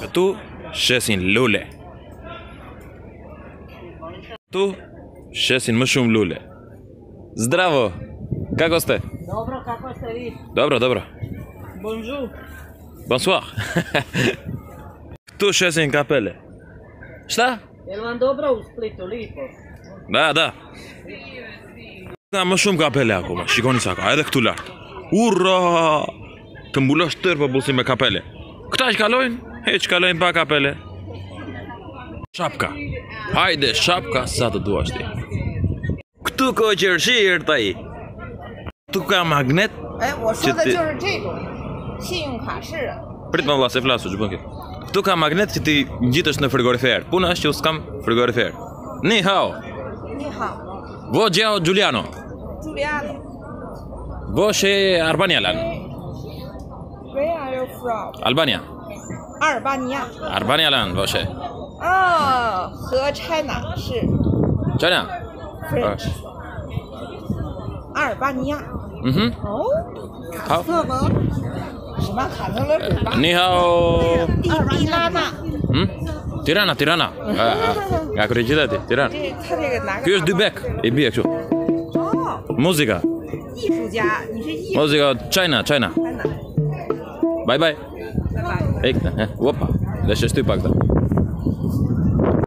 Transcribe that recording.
Këtu shesin lule. Tu shesin më shumë lule. Zdravo! Kako ste? Dobro, kako ste vi? Dobro, dobro. Bonjour. Bonsoir. Këtu shesin kapele. Šta? Jel vam dobro u Splitu, lipo? Da. Ka më shumë kapele akoma, shikoni sa ka, edhe këtu lart. Urra! Të mbulosh tërë popullsi me kapele. Këta që kalojnë, që kalojnë pa kapele. Shapka. Hajde, shapka sa të duash ti. Këtu ko qërshirë taj. Këtu ka magnet. 哎，我说的就是这种信用卡式的。 Prit më vlla se flasu, që bën kjo. Këtu ka magnet që ti ngjitesh në frigorifer. Puna është që u s'kam frigorifer. Ni hao. 你好 Vo gjao Giuliano. ，Giuliano。 Vo she Albanialan. Where are you from？ Albania. 阿尔巴尼亚。 Albanialan vo she. 啊，和 China 是 China. French。阿尔巴尼亚。哦， 好。 卡特吗？什么卡特勒鲁吧？ Ni hao. 蒂拉纳。 Tirana. Nga kërë qyteti, Tirana. 他这个拿 Ky 个 është dy bek, i bie kështu. 哦， Muzika. 艺术家，你是艺术 Muzika China. 家呢？ Bye bye. 拜拜。 Ekta, opa. Dhe shështy pak ta.